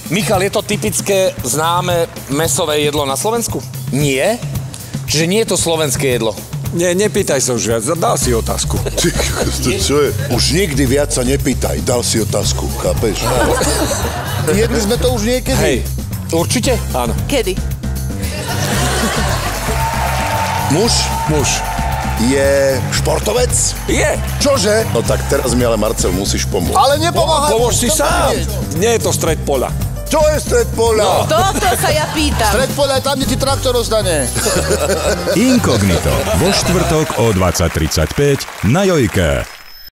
Michal, je to typické známe mäsové jedlo na Slovensku? Nie? Čiže nie je to slovenské jedlo? Nie, nepýtaj sa už viac, dal si otázku. Čo je? Už nikdy viac sa nepýtaj, dal si otázku, chápeš? Jedli sme to už niekedy. Hej. Určite? Áno. Kedy? Muž Muž. je športovec? Je. Čože? No tak teraz mi ale Marcel musíš pomôcť. Ale nepomáhaj. Pomôž si sám. Nie je to stred poľa. Čo je stred poľa? Toto sa ja pýtam. Stred poľa je tam, kde ti traktor ostane. Inkognito. Vo štvrtok o 20:35 na Jojke.